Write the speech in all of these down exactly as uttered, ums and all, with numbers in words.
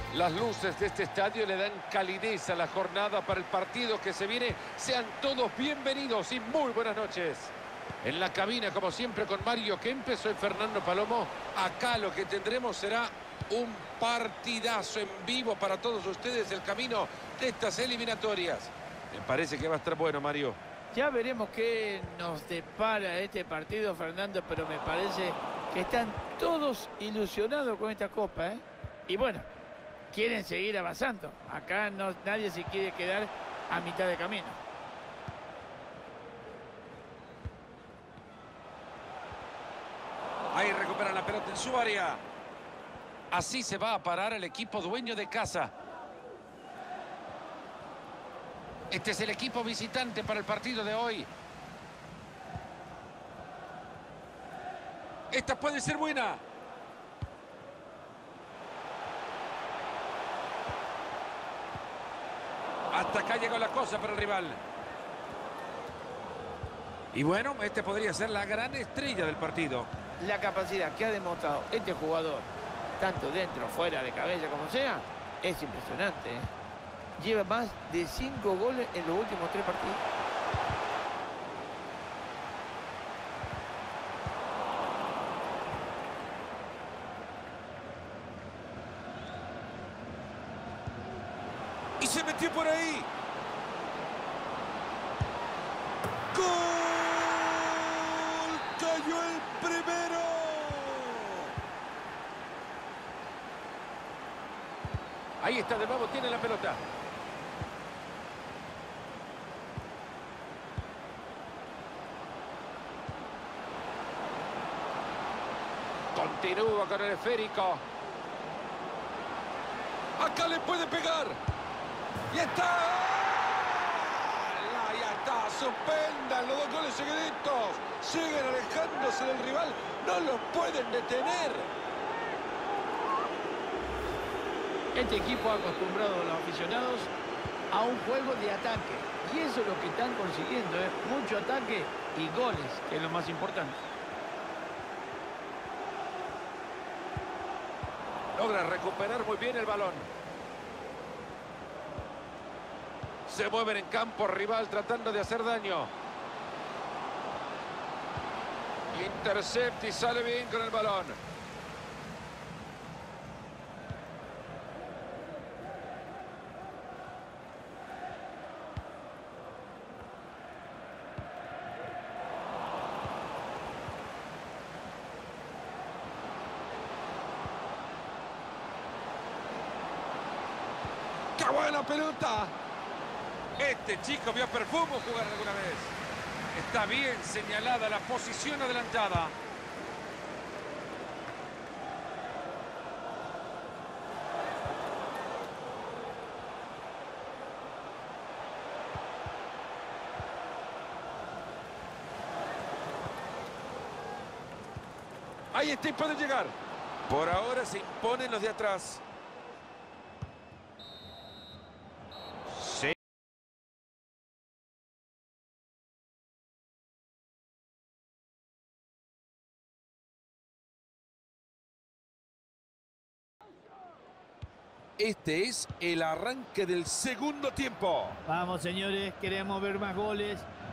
Las luces de este estadio le dan calidez a la jornada para el partido que se viene. Sean todos bienvenidos y muy buenas noches. En la cabina, como siempre, con Mario Kempes, soy Fernando Palomo. Acá lo que tendremos será un partidazo en vivo para todos ustedes, el camino de estas eliminatorias. Me parece que va a estar bueno, Mario. Ya veremos qué nos depara este partido, Fernando, pero me parece que están todos ilusionados con esta Copa, ¿eh? Y bueno, quieren seguir avanzando. Acá no, nadie se quiere quedar a mitad de camino. Ahí recuperan la pelota en su área. Así se va a parar el equipo dueño de casa. Este es el equipo visitante para el partido de hoy. Esta puede ser buena. Hasta acá llegó la cosa para el rival. Y bueno, este podría ser la gran estrella del partido. La capacidad que ha demostrado este jugador, tanto dentro o fuera de cabeza como sea, es impresionante, ¿eh? Lleva más de cinco goles en los últimos tres partidos. Y se metió por ahí. ¡Gol! ¡Cayó el primero! Ahí está de nuevo, tiene la pelota. Continúa con el esférico. Acá le puede pegar. ¡Y está! ¡Ya está! ¡Suspendan los dos goles seguiditos! Siguen alejándose del rival. ¡No los pueden detener! Este equipo ha acostumbrado a los aficionados a un juego de ataque. Y eso es lo que están consiguiendo, ¿eh? Mucho ataque y goles, que es lo más importante. Logra recuperar muy bien el balón. Se mueven en campo rival tratando de hacer daño. Intercepta y sale bien con el balón. ¡Qué buena pelota! Este chico vio a Perfumo jugar alguna vez. Está bien señalada la posición adelantada. Ahí está y puede llegar. Por ahora se imponen los de atrás. Este es el arranque del segundo tiempo. Vamos, señores, queremos ver más goles.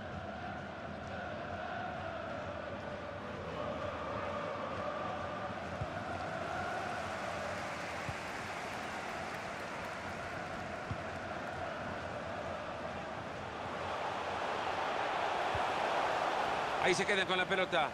Ahí se quedan con la pelota.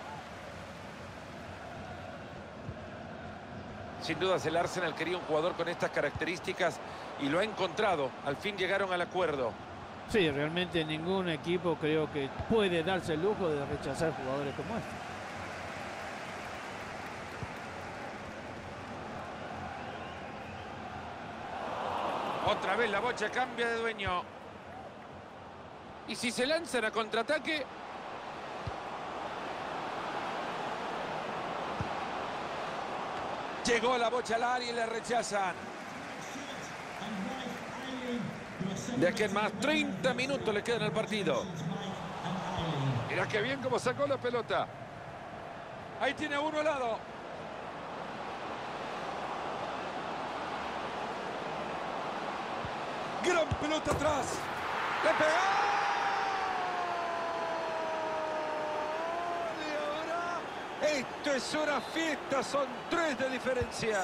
Sin dudas el Arsenal quería un jugador con estas características y lo ha encontrado. Al fin llegaron al acuerdo. Sí, realmente ningún equipo creo que puede darse el lujo de rechazar jugadores como este. Otra vez la bocha cambia de dueño. Y si se lanzan a contraataque... Llegó la bocha al área y le rechazan. De aquí en más, treinta minutos le quedan al partido. Mira qué bien cómo sacó la pelota. Ahí tiene a uno al lado. Gran pelota atrás. ¡Le pegó! Y ahora esto es una fiesta. Son tres de diferencia.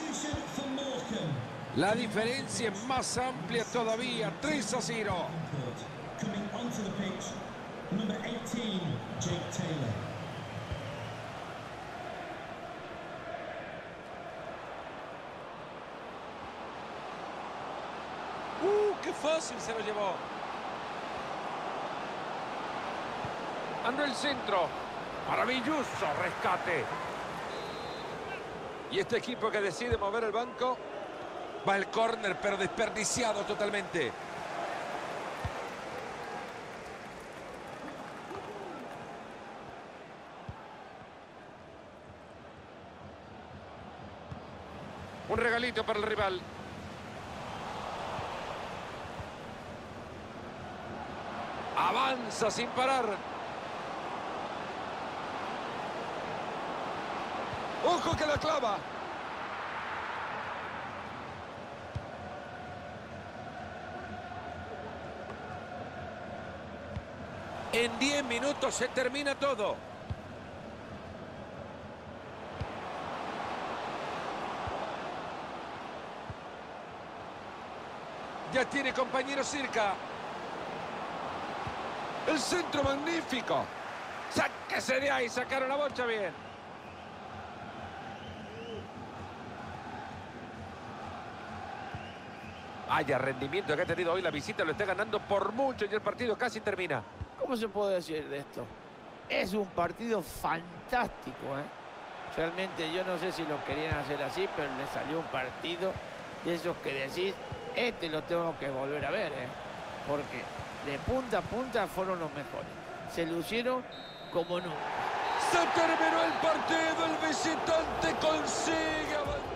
La diferencia es más amplia todavía. tres a cero. Coming onto the pitch, number eighteen, Jake Taylor. ¡Uh, qué fácil se lo llevó! Ando el centro. Maravilloso rescate. Y este equipo que decide mover el banco. Va el córner, pero desperdiciado totalmente. Un regalito para el rival. Avanza sin parar. ¡Ojo que la clava! En diez minutos se termina todo. Ya tiene compañero cerca. El centro magnífico. Sáquese de ahí, sacaron la bocha bien. Vaya rendimiento que ha tenido hoy la visita, lo está ganando por mucho y el partido casi termina. ¿Cómo se puede decir de esto? Es un partido fantástico, ¿eh? Realmente yo no sé si lo querían hacer así, pero le salió un partido de esos que decís, este lo tengo que volver a ver, ¿eh? Porque de punta a punta fueron los mejores. Se lucieron como nunca. Se terminó el partido, el visitante consigue avanzar.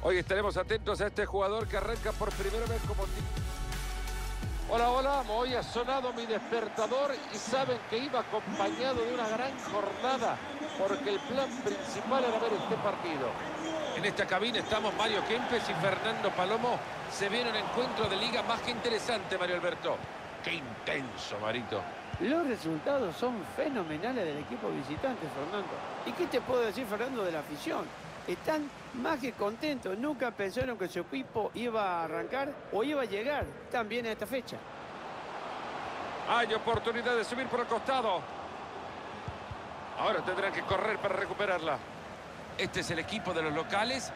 Hoy estaremos atentos a este jugador que arranca por primera vez como... Hola, hola, hoy ha sonado mi despertador y saben que iba acompañado de una gran jornada porque el plan principal era ver este partido. En esta cabina estamos Mario Kempes y Fernando Palomo. Se viene un encuentro de liga más que interesante, Mario Alberto. ¡Qué intenso, Marito! Los resultados son fenomenales del equipo visitante, Fernando. ¿Y qué te puedo decir, Fernando, de la afición? Están más que contentos. Nunca pensaron que su equipo iba a arrancar o iba a llegar tan bien a esta fecha. Hay oportunidad de subir por el costado. Ahora tendrán que correr para recuperarla. Este es el equipo de los locales.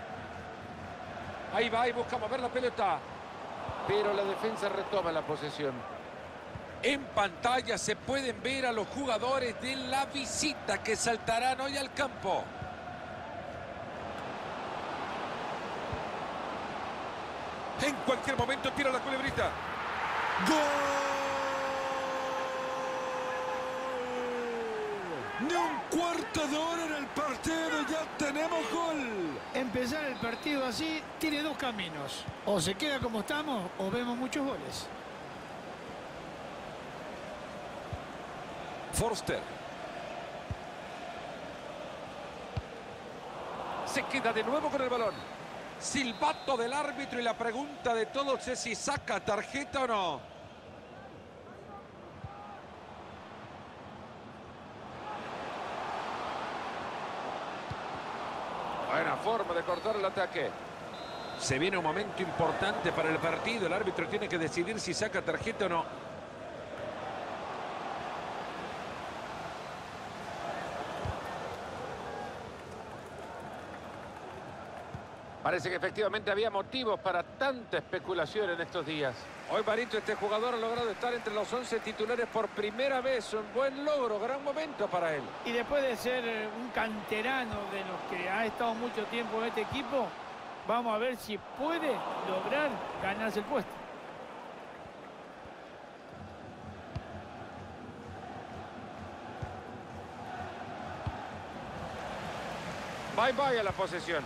Ahí va y busca mover la pelota. Pero la defensa retoma la posesión. En pantalla se pueden ver a los jugadores de la visita que saltarán hoy al campo. En cualquier momento tira la culebrita. ¡Gol! Ni un cuarto de hora en el partido, ya tenemos gol. Empezar el partido así tiene dos caminos. O se queda como estamos o vemos muchos goles. Forster. Se queda de nuevo con el balón. Silbato del árbitro y la pregunta de todos es si saca tarjeta o no. Buena forma de cortar el ataque. Se viene un momento importante para el partido. El árbitro tiene que decidir si saca tarjeta o no. Parece que efectivamente había motivos para tanta especulación en estos días. Hoy, Marito, este jugador ha logrado estar entre los once titulares por primera vez. Un buen logro, gran momento para él. Y después de ser un canterano de los que ha estado mucho tiempo en este equipo, vamos a ver si puede lograr ganarse el puesto. Bye bye a la posesión.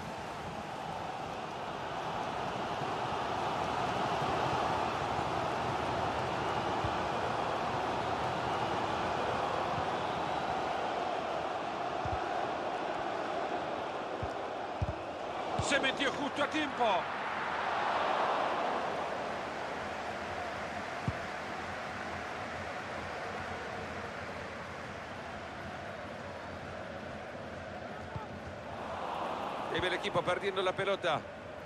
Se metió justo a tiempo. Y ve el equipo perdiendo la pelota.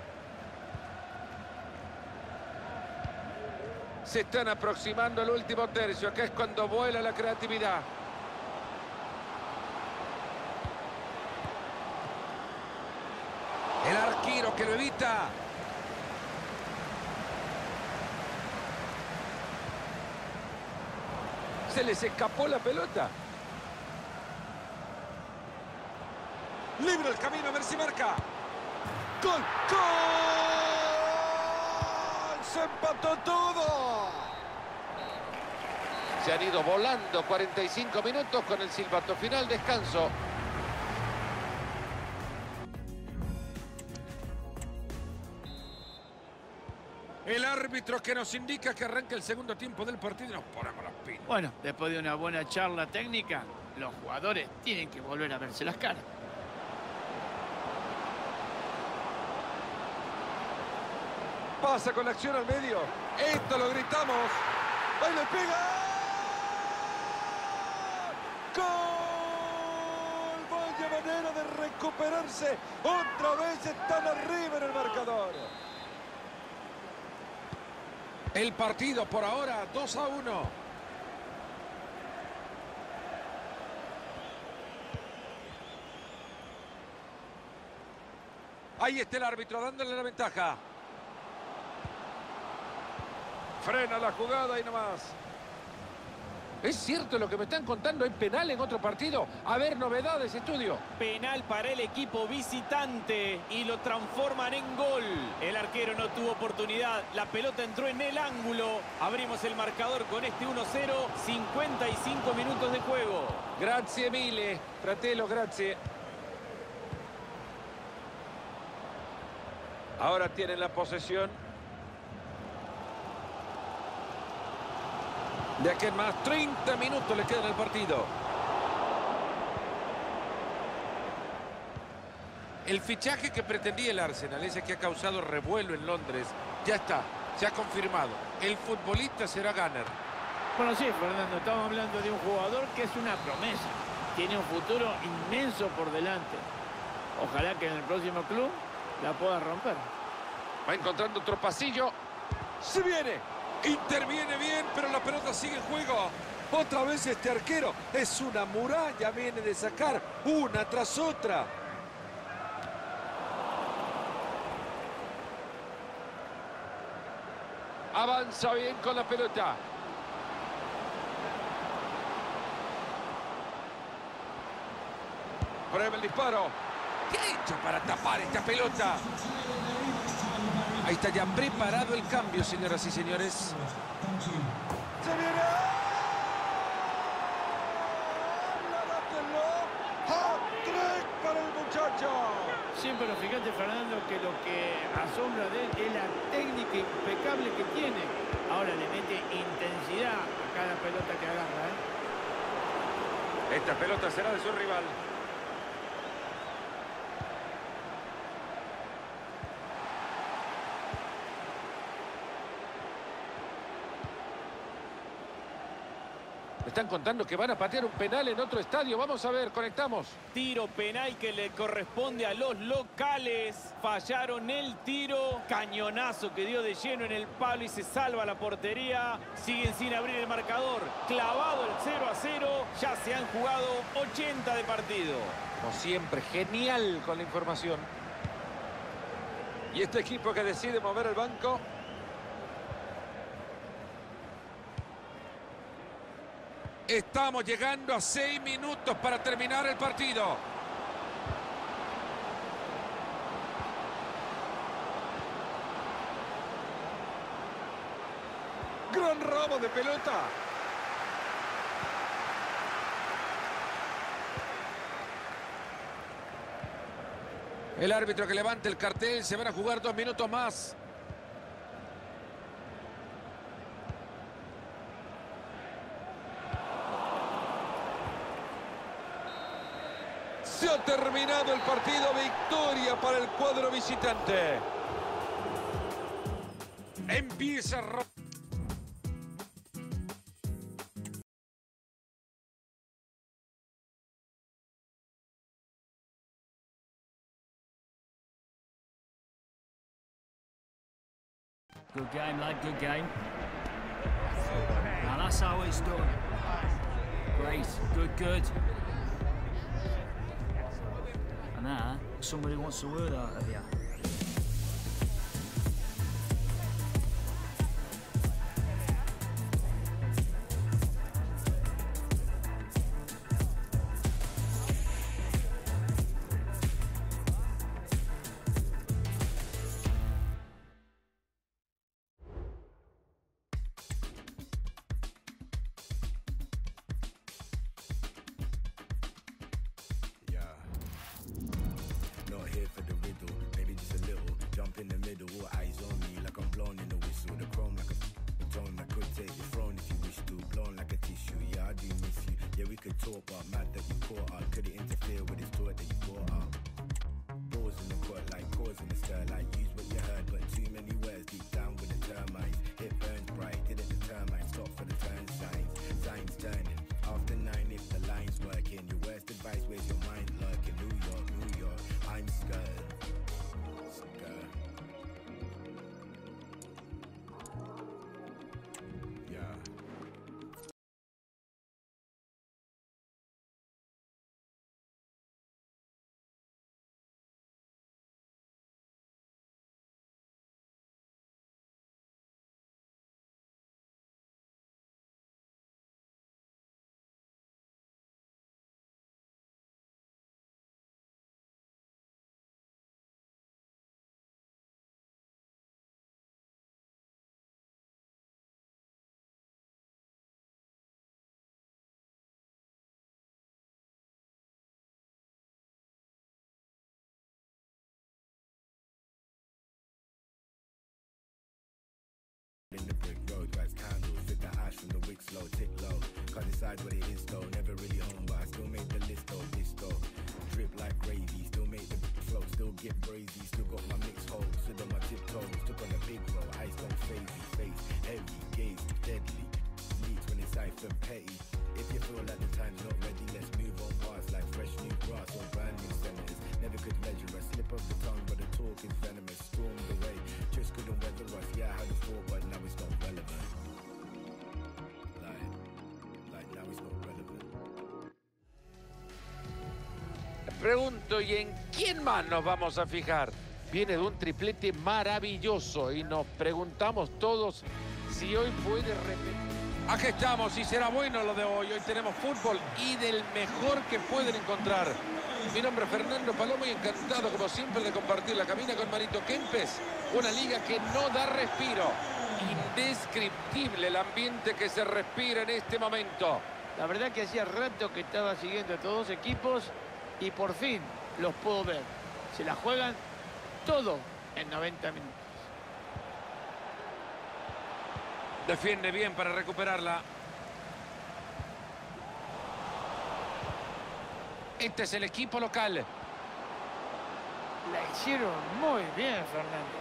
Se están aproximando al último tercio, que es cuando vuela la creatividad. El arquero que lo evita. Se les escapó la pelota. Libre el camino, a ver si marca. ¡Gol! ¡Gol! ¡Se empató todo! Se han ido volando cuarenta y cinco minutos con el silbato final. Descanso. El árbitro que nos indica que arranca el segundo tiempo del partido y nos ponemos las pilas. Bueno, después de una buena charla técnica, los jugadores tienen que volver a verse las caras. Pasa con la acción al medio. Esto lo gritamos. ¡Ahí le pega! ¡Gol! Vaya manera de recuperarse. Otra vez están arriba en el marcador. El partido por ahora dos a uno. Ahí está el árbitro dándole la ventaja. Frena la jugada y nomás. ¿Es cierto lo que me están contando? ¿Hay penal en otro partido? A ver, novedades, estudio. Penal para el equipo visitante y lo transforman en gol. El arquero no tuvo oportunidad. La pelota entró en el ángulo. Abrimos el marcador con este uno cero. cincuenta y cinco minutos de juego. Grazie mille, fratello, grazie. Ahora tienen la posesión. De aquí en más, treinta minutos le quedan al partido. El fichaje que pretendía el Arsenal, ese que ha causado revuelo en Londres, ya está, se ha confirmado. El futbolista será Gunner. Bueno, sí, Fernando, estamos hablando de un jugador que es una promesa. Tiene un futuro inmenso por delante. Ojalá que en el próximo club la pueda romper. Va encontrando otro pasillo. ¡Se viene! Interviene bien, pero la pelota sigue en juego. Otra vez este arquero. Es una muralla, viene de sacar una tras otra. Avanza bien con la pelota. Prueba el disparo. ¿Qué ha hecho para tapar esta pelota? Ahí está ya preparado el cambio, señoras y señores. ¡Se viene! ¡Hat-trick para el muchacho! Sí, pero fíjate, Fernando, que lo que asombra de él es la técnica impecable que tiene. Ahora le mete intensidad a cada pelota que agarra, ¿eh? Esta pelota será de su rival. Me están contando que van a patear un penal en otro estadio. Vamos a ver, conectamos. Tiro penal que le corresponde a los locales. Fallaron el tiro. Cañonazo que dio de lleno en el palo y se salva la portería. Siguen sin abrir el marcador. Clavado el cero a cero. Ya se han jugado ochenta de partido. Como siempre, genial con la información. Y este equipo que decide mover el banco. Estamos llegando a seis minutos para terminar el partido. Gran robo de pelota. El árbitro que levanta el cartel. Se van a jugar dos minutos más. Se ha terminado el partido. Victoria para el cuadro visitante. Empieza a... Good game, lad, good game. Now that's how it's done. Great, good, good. And now, somebody wants a word out of you. Talk, but mad that you caught up. Couldn't interfere with his thought that you brought up. Balls in the court like cause in the stir, like use what you heard, but too many words deep down with the termites. It burns bright, didn't determine. Stop for the turn signs. Signs turning. After nine, if the line's working, your worst advice, where's your mind lurking? New York, New York, I'm scared. Outside what it is though, never really home, but I still make the list though, this though. Drip like gravy, still make the flow, still get brazy, still got my mixed hole, stood on my tiptoes, took on a big roll, eyes don't phase me, face heavy, gaze deadly, sleeps when it's cipher petty. If you feel like the time's not ready, let's move on past like fresh new grass or brand new senators. Never could measure us, slip of the tongue, but the talk is venomous. Stormed away, just couldn't weather us. Yeah, I had a thought, but now it's not relevant. Like, like now it's not relevant. Pregunto, ¿y en quién más nos vamos a fijar? Viene de un triplete maravilloso y nos preguntamos todos si hoy puede repetir. Aquí estamos y será bueno lo de hoy. Hoy tenemos fútbol y del mejor que pueden encontrar. Mi nombre es Fernando Palomo y encantado como siempre de compartir la cabina con Marito Kempes. Una liga que no da respiro. Indescriptible el ambiente que se respira en este momento. La verdad que hacía rato que estaba siguiendo a estos dos equipos y por fin los puedo ver. Se la juegan todo en noventa minutos. Defiende bien para recuperarla. Este es el equipo local. La hicieron muy bien, Fernando.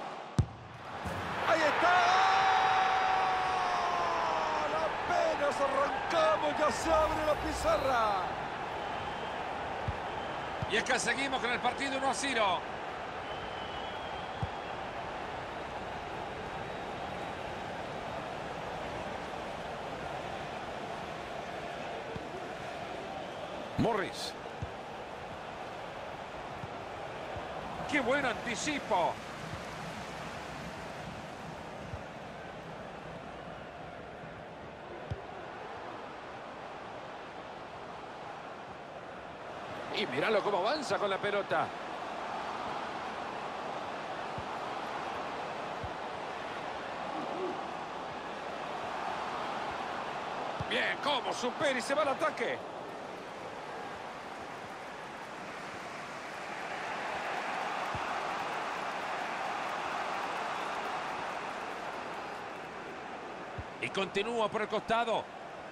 ¡Ahí está! Apenas arrancamos, ya se abre la pizarra. Y es que seguimos con el partido uno a cero. Morris. ¡Qué buen anticipo! Y míralo cómo avanza con la pelota. Bien, cómo supera y se va al ataque. Y continúa por el costado.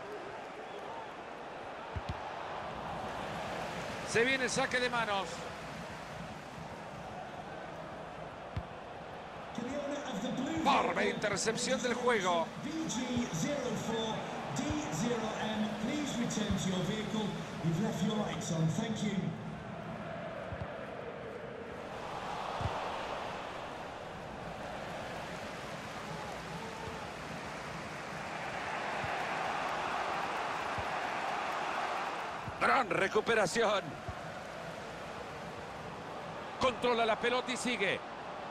Se viene el saque de manos. Barba intercepción del juego. V G zero four D zero M, please return to your vehicle. You've left your lights on. Thank you. Gran recuperación. Controla la pelota y sigue.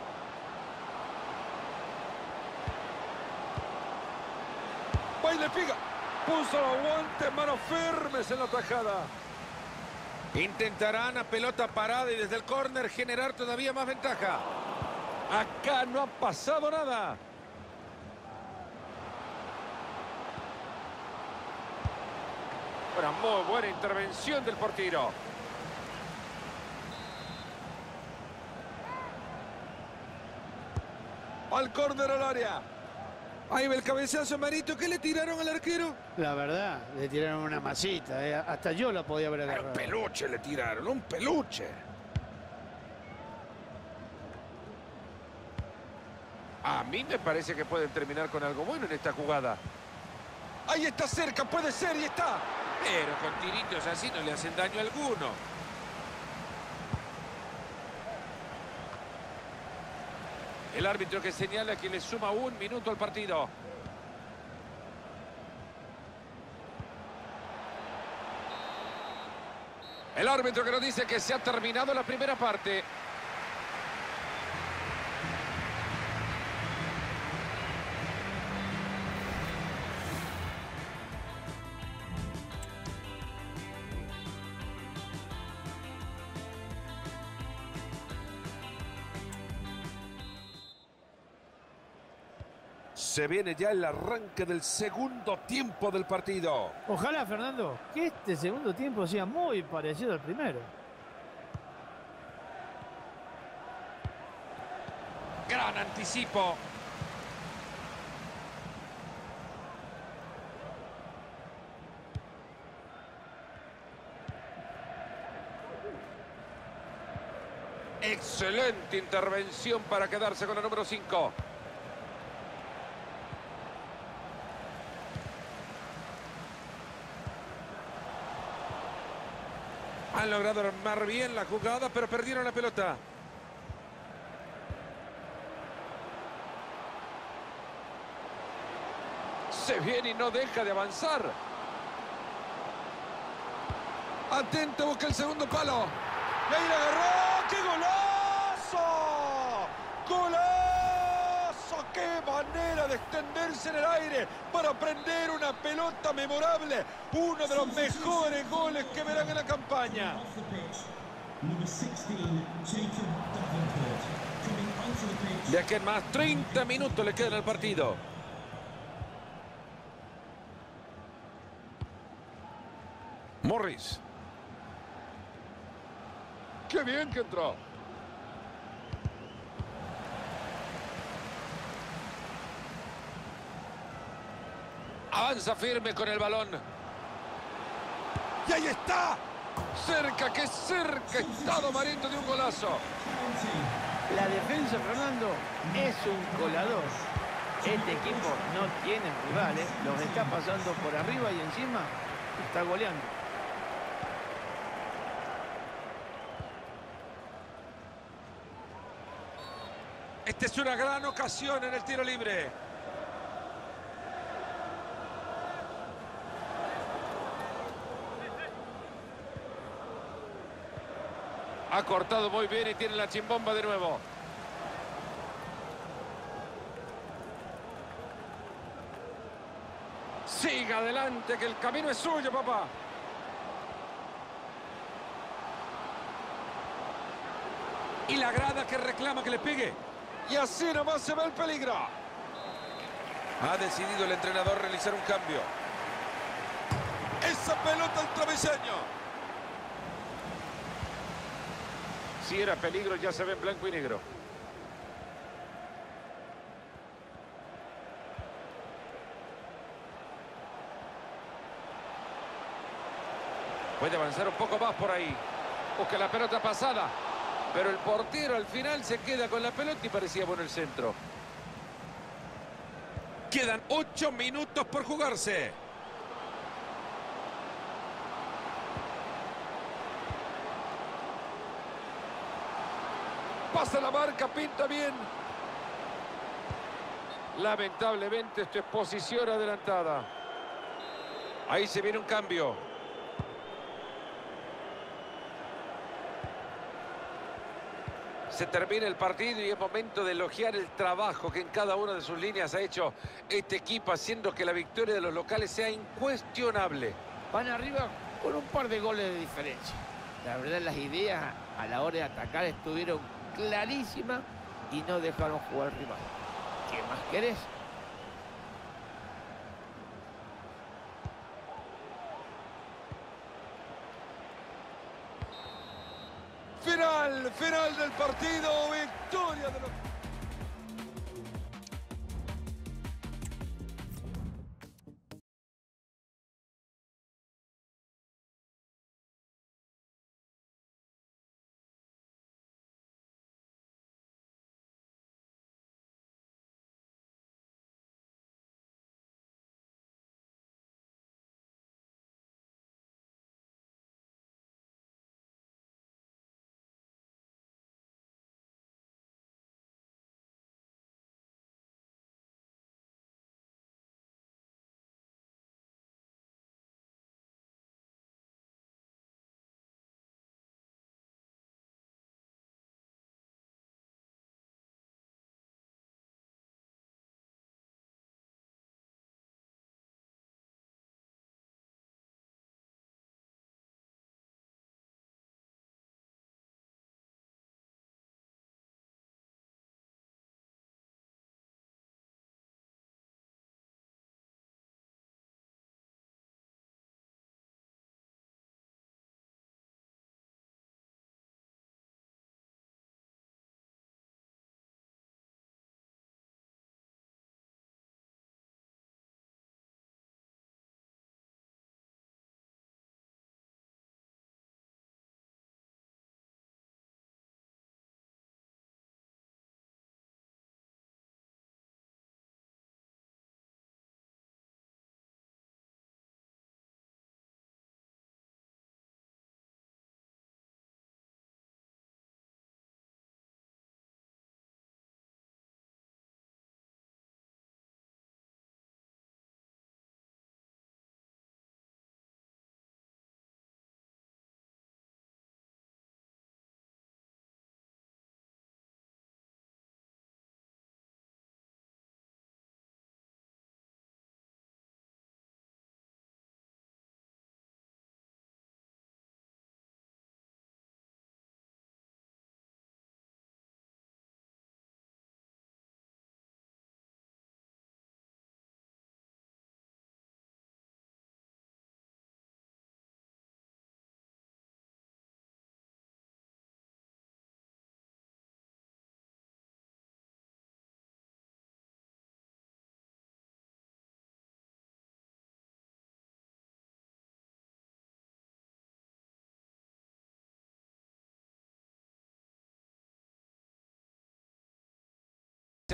Va y le pega. Puso los guantes, manos firmes en la tajada. Intentarán a pelota parada y desde el córner generar todavía más ventaja. Acá no ha pasado nada. Una muy buena intervención del portero. Al córner al área. Ahí va el cabezazo, Marito. ¿Qué le tiraron al arquero? La verdad, le tiraron una masita. eh. Hasta yo la podía haber agarrado. Un peluche le tiraron, un peluche. A mí me parece que pueden terminar con algo bueno en esta jugada. Ahí está cerca, puede ser y está. Pero con tiritos así no le hacen daño alguno. El árbitro que señala que le suma un minuto al partido. El árbitro que nos dice que se ha terminado la primera parte. Se viene ya el arranque del segundo tiempo del partido. Ojalá, Fernando, que este segundo tiempo sea muy parecido al primero. Gran anticipo. Excelente intervención para quedarse con la número cinco. Han logrado armar bien la jugada, pero perdieron la pelota. Se viene y no deja de avanzar. Atento, busca el segundo palo. Y ahí la agarró. ¡Qué golazo! ¡Golazo! ¡Qué manera de extenderse en el aire para prender una pelota memorable! Uno de los mejores goles que verán en la campaña. Off the pitch, number sixteen, Jacob Davenport. Coming onto the pitch. De aquí en más, treinta minutos le quedan al partido. Morris. ¡Qué bien que entró! Avanza firme con el balón. ¡Y ahí está! Cerca, que cerca está Domarito de un golazo. La defensa, Fernando, es un colador. Este equipo no tiene rivales, los está pasando por arriba y encima está goleando. Esta es una gran ocasión en el tiro libre. Ha cortado muy bien y tiene la chimbomba de nuevo. Siga adelante, que el camino es suyo, papá. Y la grada que reclama que le pegue. Y así nomás se ve el peligro. Ha decidido el entrenador realizar un cambio. Esa pelota al travesaño. Si era peligro, ya se ve en blanco y negro. Puede avanzar un poco más por ahí. Busca la pelota pasada. Pero el portero al final se queda con la pelota y parecía bueno el centro. Quedan ocho minutos por jugarse. Pasa la marca, pinta bien. Lamentablemente esto es posición adelantada. Ahí se viene un cambio. Se termina el partido y es momento de elogiar el trabajo que en cada una de sus líneas ha hecho este equipo, haciendo que la victoria de los locales sea incuestionable. Van arriba con un par de goles de diferencia. La verdad, las ideas a la hora de atacar estuvieron clarísimas y no dejaron jugar al rival. ¿Qué más querés? Final, final del partido, victoria de los...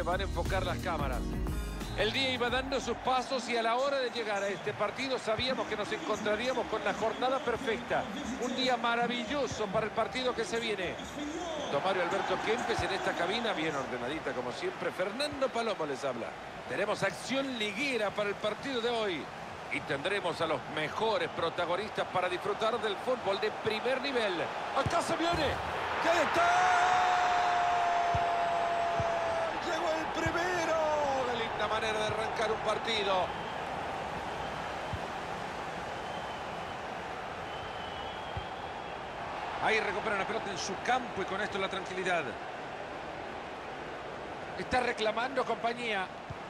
se van a enfocar las cámaras. El día iba dando sus pasos y a la hora de llegar a este partido sabíamos que nos encontraríamos con la jornada perfecta. Un día maravilloso para el partido que se viene. Don Mario Alberto Kempes en esta cabina, bien ordenadita como siempre. Fernando Palomo les habla. Tenemos acción liguera para el partido de hoy. Y tendremos a los mejores protagonistas para disfrutar del fútbol de primer nivel. ¡Acá se viene! ¡Ya está! ¡Llegó el primero! ¡Qué linda manera de arrancar un partido! Ahí recupera la pelota en su campo y con esto la tranquilidad. Está reclamando compañía.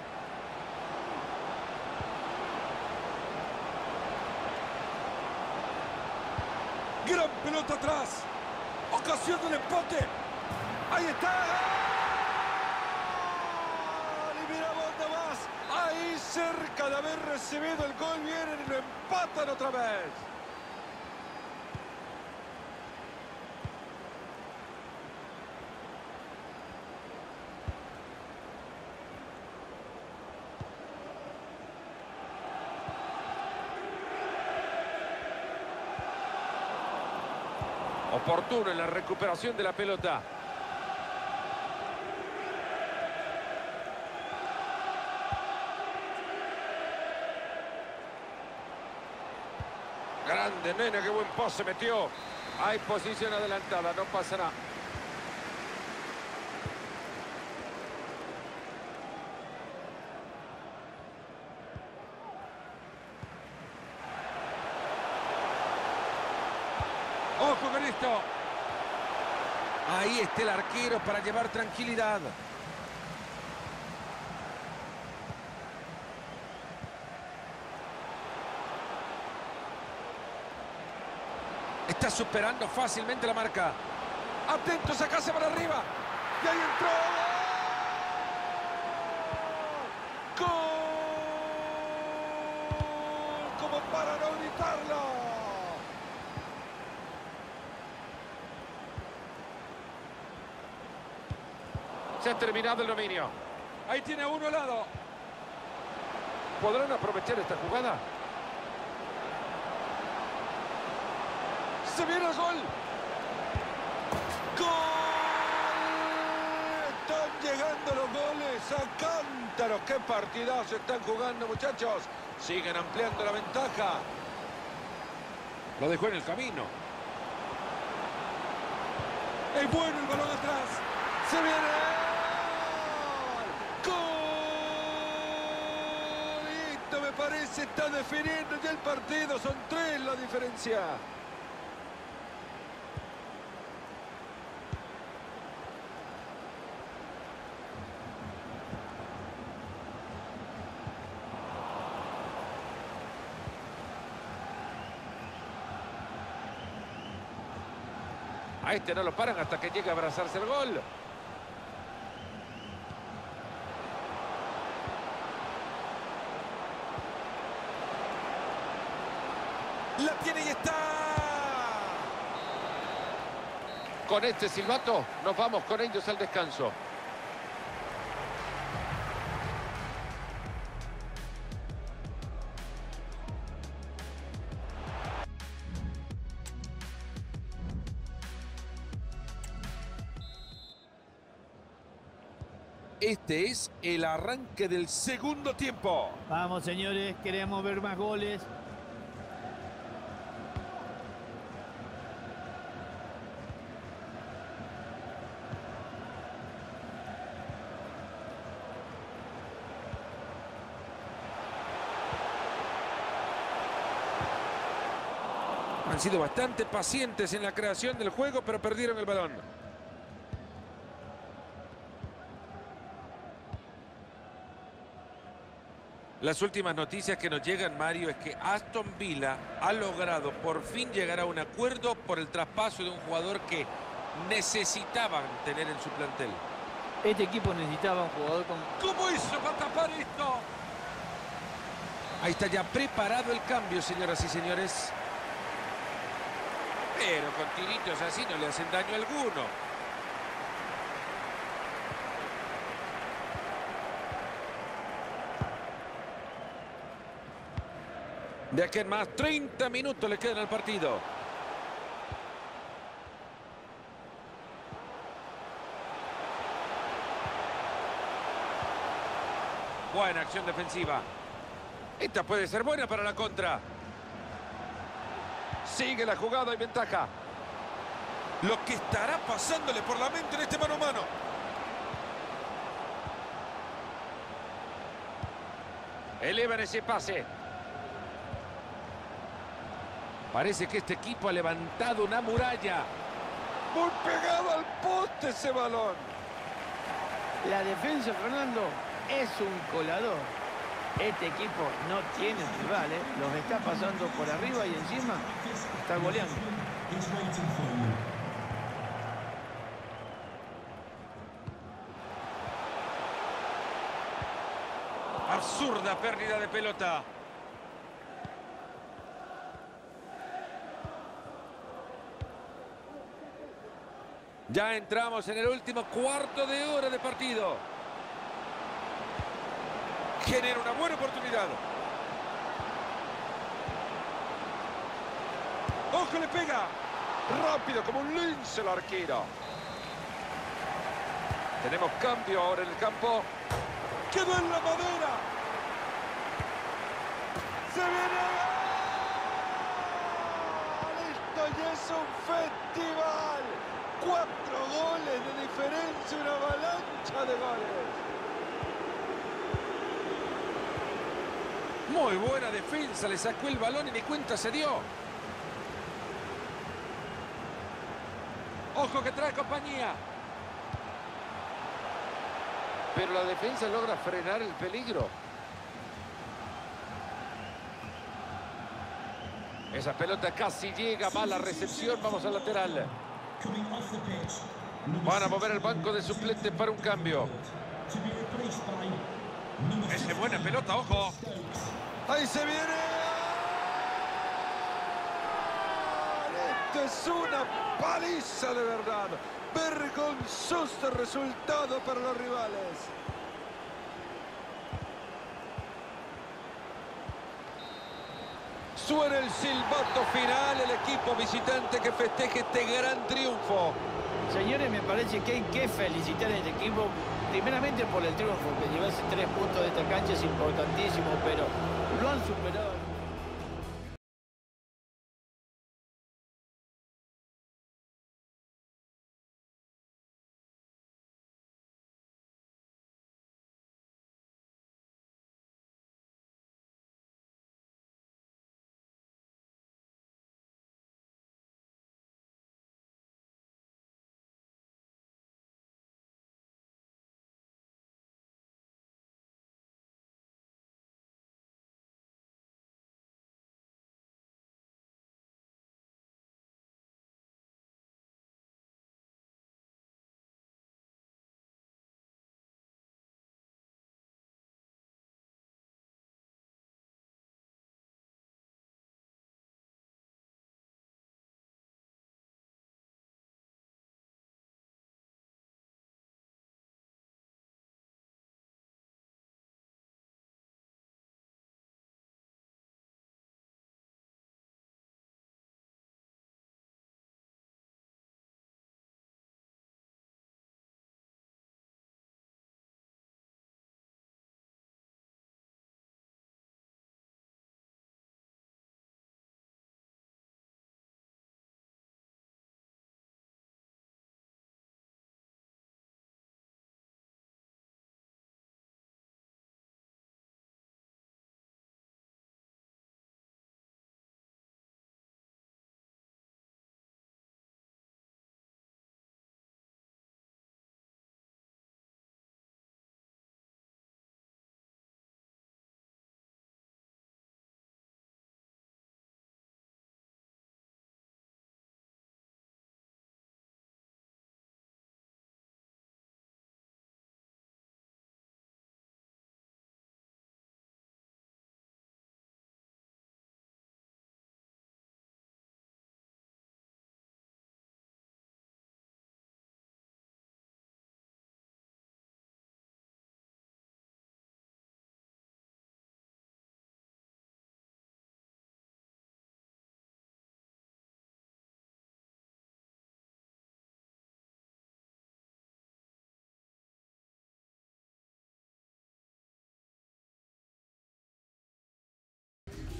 Gran pelota atrás. Ocasión del empate. Ahí está. Y mira dónde más. Ahí cerca de haber recibido el gol. Vienen y lo empatan otra vez. Oportuno en la recuperación de la pelota. Grande, nena, qué buen pase metió. Hay posición adelantada, no pasa nada. Ojo con esto. Ahí está el arquero para llevar tranquilidad. Está superando fácilmente la marca. Atentos, acá se para arriba. Y ahí entró. ¡Gol! Como para no gritarlo. Se ha terminado el dominio. Ahí tiene a uno al lado. ¿Podrán aprovechar esta jugada? ¡Se viene el gol! ¡Gol! Están llegando los goles a cántaros. ¡Qué partidazo están jugando, muchachos! Siguen ampliando la ventaja. Lo dejó en el camino. Es bueno el balón atrás. ¡Se viene! Me parece está definiendo ya el partido. Son tres la diferencia. A este no lo paran hasta que llegue a abrazarse el gol. La tiene y está. Con este silbato nos vamos con ellos al descanso. Este es el arranque del segundo tiempo. Vamos, señores, queremos ver más goles. Han sido bastante pacientes en la creación del juego, pero perdieron el balón. Las últimas noticias que nos llegan, Mario, es que Aston Villa ha logrado por fin llegar a un acuerdo por el traspaso de un jugador que necesitaban tener en su plantel. Este equipo necesitaba un jugador con... ¿Cómo hizo para tapar esto? Ahí está ya preparado el cambio, señoras y señores. Pero con tiritos así no le hacen daño alguno. De aquí en más, treinta minutos le quedan al partido. Buena acción defensiva. Esta puede ser buena para la contra. Sigue la jugada y ventaja. Lo que estará pasándole por la mente en este mano a mano. Elevan ese pase. Parece que este equipo ha levantado una muralla. Muy pegado al poste ese balón. La defensa, Fernando, es un colador. Este equipo no tiene rival, ¿eh? Los está pasando por arriba y encima está goleando. It's waiting for you. Absurda pérdida de pelota. Ya entramos en el último cuarto de hora de partido. Genera una buena oportunidad. ¡Ojo, le pega! Rápido como un lince el arquero. Tenemos cambio ahora en el campo. ¡Quedó en la madera! ¡Se viene! ¡Esto ya es un festival! Cuatro goles de diferencia, una avalancha de goles. Muy buena defensa, le sacó el balón y ni cuenta se dio. Ojo que trae compañía. Pero la defensa logra frenar el peligro. Esa pelota casi llega, mala recepción, vamos al lateral. Coming off the pitch. Van a mover el banco de suplentes para un cambio. To be replaced by number Ese buena pelota, ojo. Ahí se viene. Esto es una paliza de verdad. Vergonzoso resultado para los rivales. Suena el silbato final, el equipo visitante que festeje este gran triunfo. Señores, me parece que hay que felicitar a este equipo, primeramente por el triunfo, que llevarse tres puntos de esta cancha es importantísimo, pero lo han superado.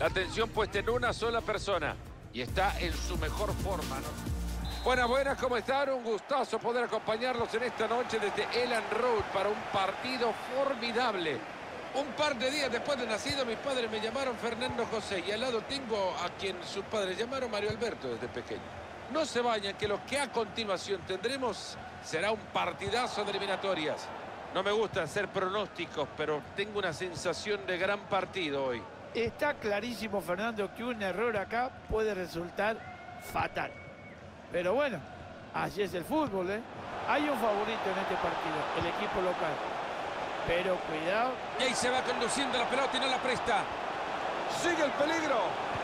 La atención puesta en una sola persona. Y está en su mejor forma, ¿no? Buenas, buenas, ¿cómo están? Un gustazo poder acompañarlos en esta noche desde Elland Road para un partido formidable. Un par de días después de nacido, mis padres me llamaron Fernando José y al lado tengo a quien sus padres llamaron Mario Alberto desde pequeño. No se vayan, que lo que a continuación tendremos será un partidazo de eliminatorias. No me gusta hacer pronósticos, pero tengo una sensación de gran partido hoy. Está clarísimo, Fernando, que un error acá puede resultar fatal. Pero bueno, así es el fútbol, ¿eh? Hay un favorito en este partido, el equipo local. Pero cuidado. Y ahí se va conduciendo la pelota y no la presta. Sigue el peligro.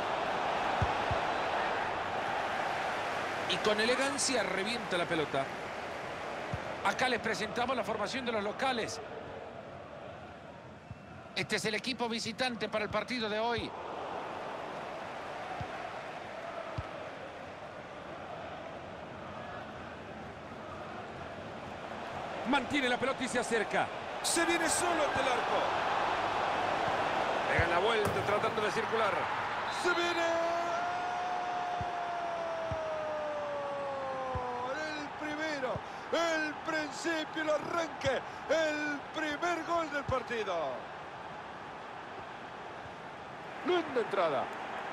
Y con elegancia revienta la pelota. Acá les presentamos la formación de los locales. Este es el equipo visitante para el partido de hoy. Mantiene la pelota y se acerca. Se viene solo ante el arco. Pega la vuelta tratando de circular. Se viene. El primero. El principio, el arranque. El primer gol del partido. Linda entrada.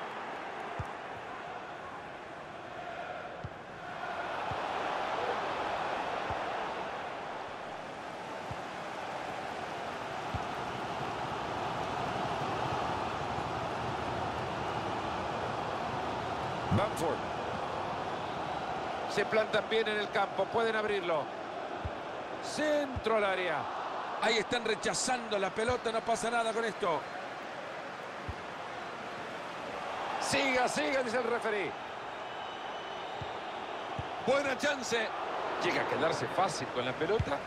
Bamford. Se plantan bien en el campo, pueden abrirlo. Centro al área. Ahí están rechazando la pelota, no pasa nada con esto. Siga, siga, dice el referee. Buena chance. Llega a quedarse fácil con la pelota.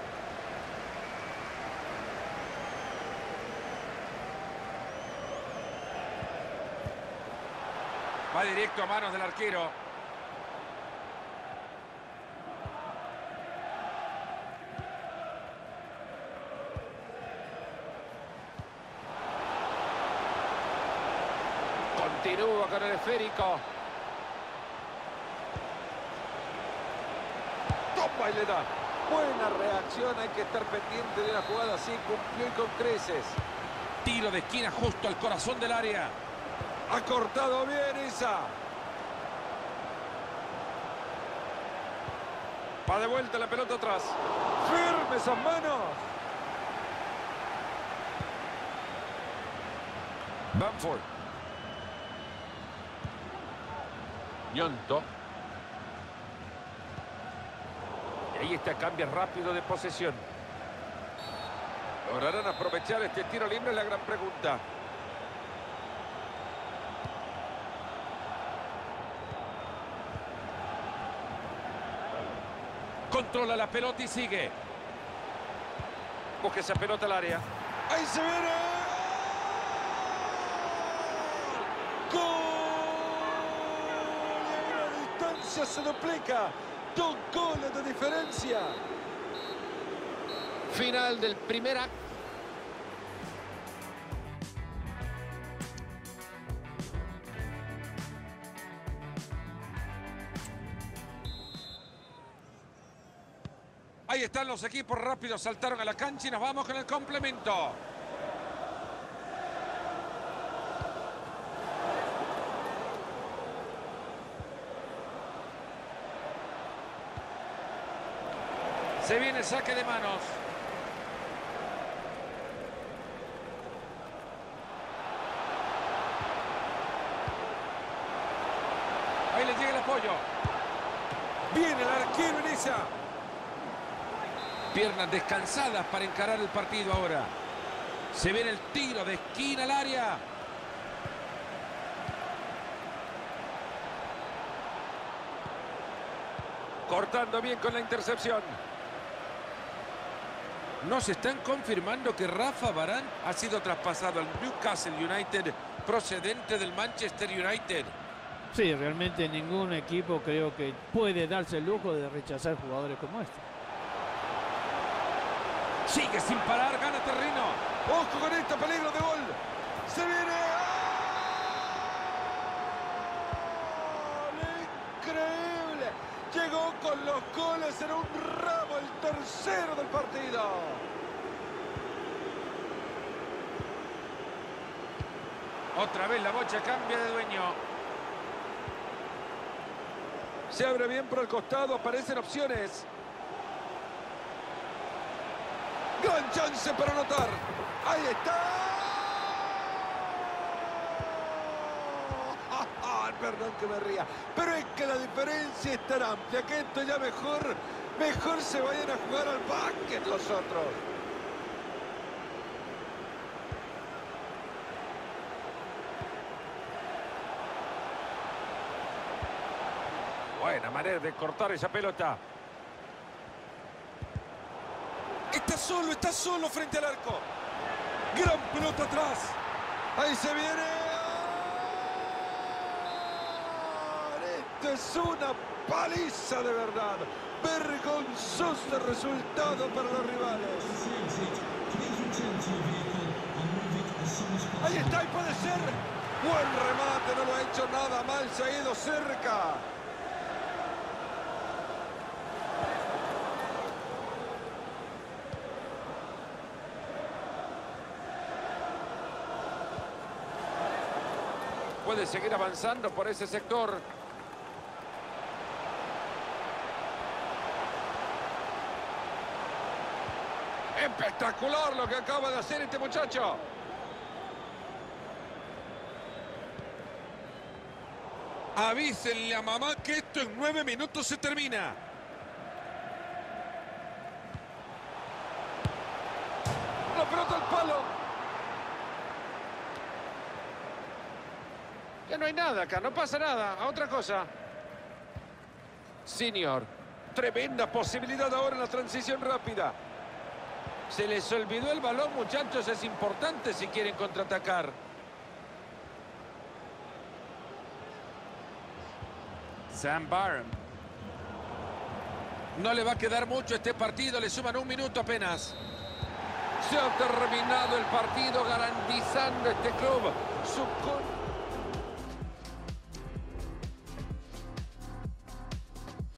Va directo a manos del arquero. Continúa con el esférico. Toma y le da. Buena reacción, hay que estar pendiente de una jugada así, cumplió y con creces. Tiro de esquina justo al corazón del área. Ha cortado bien Isa. Va de vuelta la pelota atrás. Firme esas manos. Bamford. Ñonto. Y ahí está, cambia rápido de posesión. ¿Lograrán aprovechar este tiro libre? Es la gran pregunta. Controla la pelota y sigue. Busca esa pelota al área. Ahí se viene. ¡Gol! Y ahí la distancia se duplica. Dos goles de diferencia. Final del primer acto. Ahí están los equipos rápidos, saltaron a la cancha y nos vamos con el complemento. Se viene el saque de manos. Ahí le llega el apoyo. Viene el arquero en esa. Piernas descansadas para encarar el partido ahora. Se viene el tiro de esquina al área. Cortando bien con la intercepción. Nos están confirmando que Rafa Varane ha sido traspasado al Newcastle United procedente del Manchester United. Sí, realmente ningún equipo creo que puede darse el lujo de rechazar jugadores como este. Sigue sin parar, gana terreno. Ojo con este peligro de gol. Se viene. increíble. Llegó con los goles en un ramo, el tercero del partido. Otra vez la bocha cambia de dueño. Se abre bien por el costado, aparecen opciones. Gran chance para anotar. Ahí está. Perdón que me ría, pero es que la diferencia es tan amplia que esto ya mejor, mejor se vayan a jugar al básquet los otros. Buena manera de cortar esa pelota. Está solo, está solo frente al arco. Gran pelota atrás. Ahí se viene. Esto es una paliza de verdad. Vergonzoso resultado para los rivales. Ahí está y puede ser. Buen remate, no lo ha hecho nada mal, se ha ido cerca. Puede seguir avanzando por ese sector. Espectacular lo que acaba de hacer este muchacho. Avísenle a mamá que esto en nueve minutos se termina. La pelota al palo. Ya no hay nada acá, no pasa nada. A otra cosa. Senior. Tremenda posibilidad ahora en la transición rápida. Se les olvidó el balón, muchachos. Es importante si quieren contraatacar. Sam Barham. No le va a quedar mucho este partido. Le suman un minuto apenas. Se ha terminado el partido, garantizando este club su...